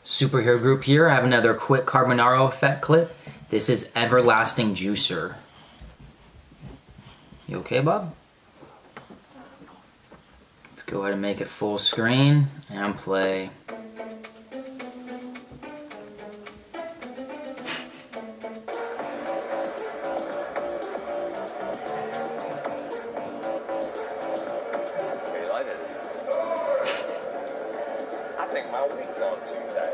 Superhero Group here. I have another quick Carbonaro effect clip. This is Everlasting Juicer. You okay, Bob? Let's go ahead and make it full screen and play. I think my wing's on too tight.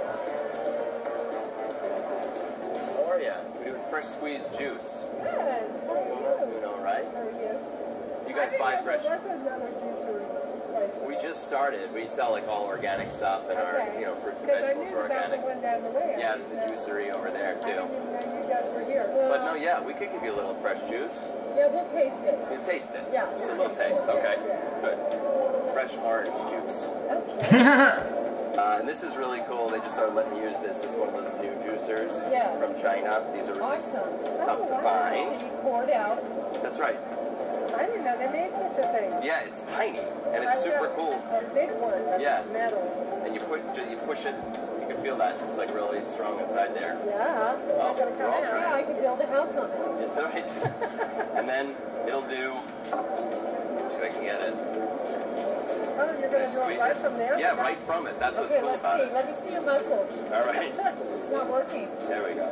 How are ya? We're doing fresh squeezed juice. Good. How are you? Doing all right? How are you? You guys buy fresh? What's another juicer place? We just started. We sell like all organic stuff and our, fruits and vegetables are organic. Because I knew about the one down the way. Yeah, there's a juicery over there I too. didn't even know you guys were here. But no, yeah, we could give you a little fresh juice. Yeah, we'll taste it. You taste it? Yeah. Just a we'll little taste. it, Okay. yes, Good. Fresh orange juice. Okay. And this is really cool. They just started letting me use this. This is one of those new juicers from China. These are really Awesome. tough to wow. find. So you pour it out. That's right. I didn't know they made such a thing. Yeah, it's tiny and it's super cool. A big one. Yeah. Metal. And you push it. You can feel that. It's like really strong inside there. Yeah. It's not gonna come out. Yeah, I could build a house on it. It's right. And then it'll do. Let's see if I can get it. Oh, you're gonna draw Squeeze right it. from there? Yeah, right from it. That's what's okay, cool let's about see. it. Let me see your muscles. All right. It's not working. There we go.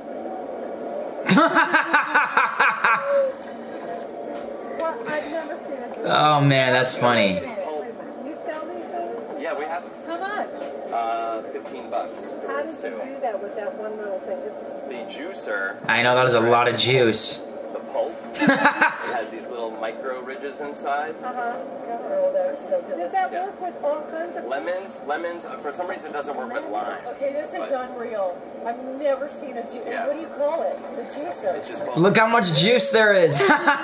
Well, I've never seen it. Oh man, that's funny. You sell these things? Yeah, we have How much? $15. How did you do that with that one little thing? The juicer. I know that is a lot of juice. The pulp. It has these little micro ridges inside. Oh, that is so delicious. Does that work with all kinds of Lemons. For some reason, it doesn't work with limes. Okay, this is unreal. I've never seen a juice. Yeah. What do you call it? The juicer. It's just Look how much juice there is.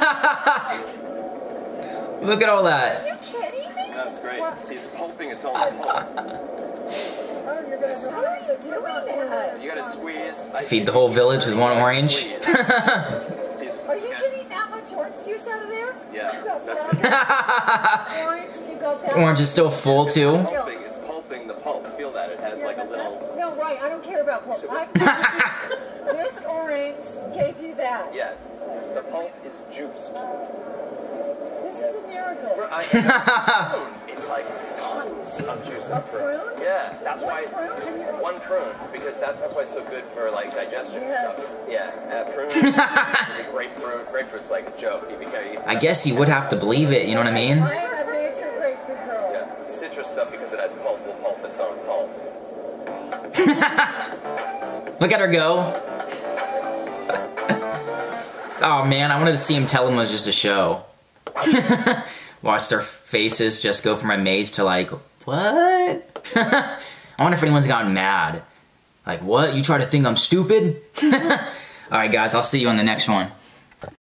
Look at all that. Are you kidding me? That's great. See, it's pulping its own pulp. Oh, you're gonna. How are you doing that? You gotta squeeze. Feed the whole village with one orange. See, it's Are you getting that much orange juice out of there? Yeah. You got That's some orange. You got that. Orange is still full too. It's pulping the pulp. Feel that it has like a little. No, right. I don't care about pulp. This orange gave you that. Yeah. The pulp is juiced. This is a miracle. It's like tons of juice in A prune? Yeah, that's why. Prune? One prune, because that's why it's so good for like digestion and Yes. stuff. Yeah, prune. Grapefruit. Grapefruit's like a joke. I guess you would have to believe it, you know what I mean? I am a major grapefruit girl. Yeah, citrus stuff because it has pulp will pulp its own pulp. Look at her go. Oh man, I wanted to see him tell him it was just a show. Watch their faces just go from amazed to like, what? I wonder if anyone's gotten mad. Like, what? You try to think I'm stupid? Alright guys, I'll see you on the next one.